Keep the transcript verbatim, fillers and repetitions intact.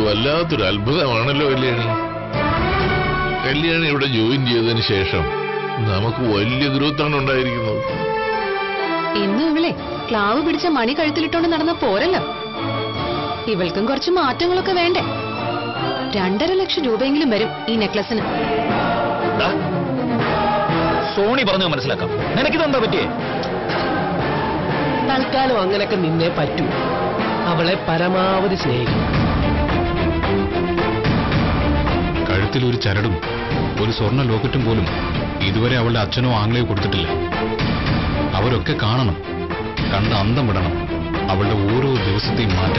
വല്ലാത്തൊരു അത്ഭുതമാണല്ലോ കല്യാണി. കല്യാണി ഇവിടെ ജോയിൻ ചെയ്തതിന് ശേഷം നമുക്ക് വലിയ ഗ്രോത്താണ് ഉണ്ടായിരിക്കുന്നത്. ഇന്നും ഇവളെ ക്ലാവ് പിടിച്ച മണി കഴുത്തിലിട്ടോണ്ട് നടന്ന പോരല്ലോ. ഇവൾക്കും കുറച്ച് മാറ്റങ്ങളൊക്കെ വേണ്ടേ? രണ്ടര ലക്ഷം രൂപയെങ്കിലും വരും ഈ നെക്ലസിന്. സോണി പറഞ്ഞു മനസ്സിലാക്കാം. നിനക്കിതെന്താ പറ്റിയേ? തൽക്കാലം അങ്ങനെയൊക്കെ നിന്നേ പറ്റൂ. അവളെ പരമാവധി സ്നേഹിക്കും. കഴുത്തിൽ ഒരു ചരടും ഒരു സ്വർണ്ണ ലോക്കറ്റും പോലും ഇതുവരെ അവളുടെ അച്ഛനോ ആംഗ്ലയോ കൊടുത്തിട്ടില്ല. അവരൊക്കെ കാണണം, കണ്ട അന്തം വിടണം അവളുടെ ഓരോ ദിവസത്തെയും മാറ്റം.